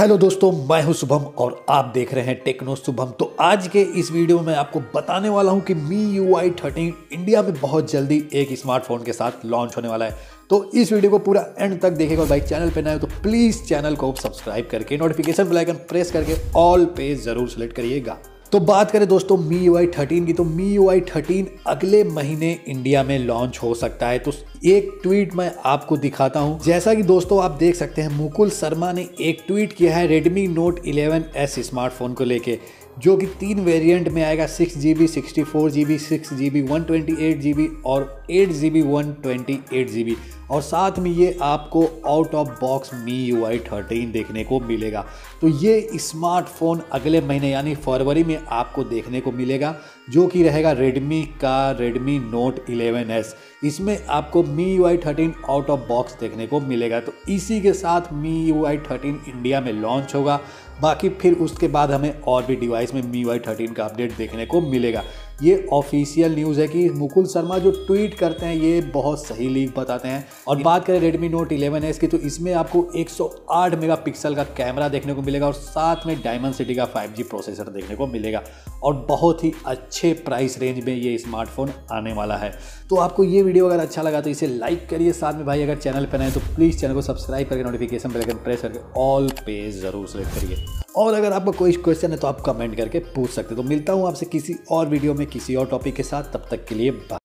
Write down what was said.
Hello दोस्तों, मैं हूं शुभम और आप देख रहे हैं टेक्नो शुभम। तो आज के इस वीडियो में मैं आपको बताने वाला हूं कि MIUI 13 इंडिया में बहुत जल्दी एक स्मार्टफोन के साथ लॉन्च होने वाला है। तो इस वीडियो को पूरा एंड तक देखेगा और भाई चैनल पे नए हो तो प्लीज़ चैनल को सब्सक्राइब करके नोटिफिकेशन बेल आइकन प्रेस करके ऑल पे ज़रूर सेलेक्ट करिएगा। तो बात करें दोस्तों MIUI 13 की, तो MIUI 13 अगले महीने इंडिया में लॉन्च हो सकता है। तो एक ट्वीट मैं आपको दिखाता हूं। जैसा कि दोस्तों आप देख सकते हैं, मुकुल शर्मा ने एक ट्वीट किया है Redmi Note 11S स्मार्टफोन को लेके, जो कि 3 वेरिएंट में आएगा, 6GB 64GB 6GB 128GB और 8GB 128GB। और साथ में ये आपको आउट ऑफ बॉक्स MIUI 13 देखने को मिलेगा। तो ये स्मार्टफोन अगले महीने यानी फरवरी में आपको देखने को मिलेगा, जो कि रहेगा Redmi का Redmi Note 11S। इसमें आपको MIUI 13 आउट ऑफ बॉक्स देखने को मिलेगा। तो इसी के साथ MIUI 13 इंडिया में लॉन्च होगा। बाकी फिर उसके बाद हमें और भी डिवाइस में MIUI 13 का अपडेट देखने को मिलेगा। ये ऑफिशियल न्यूज़ है कि मुकुल शर्मा जो ट्वीट करते हैं ये बहुत सही लीक बताते हैं। और बात करें Redmi Note 11S की, तो इसमें आपको 108 मेगापिक्सल का कैमरा देखने को मिलेगा और साथ में Dimensity का 5G प्रोसेसर देखने को मिलेगा। और बहुत ही अच्छे प्राइस रेंज में ये स्मार्टफोन आने वाला है। तो आपको ये वीडियो अगर अच्छा लगा तो इसे लाइक करिए। साथ में भाई अगर चैनल पर नए तो प्लीज़ चैनल को सब्सक्राइब करके नोटिफिकेशन बेल आइकन प्रेस करके ऑल पे ज़रूर सेलेक्ट करिए। और अगर आपका कोई क्वेश्चन है तो आप कमेंट करके पूछ सकते हो। तो मिलता हूँ आपसे किसी और वीडियो में किसी और टॉपिक के साथ। तब तक के लिए बाय।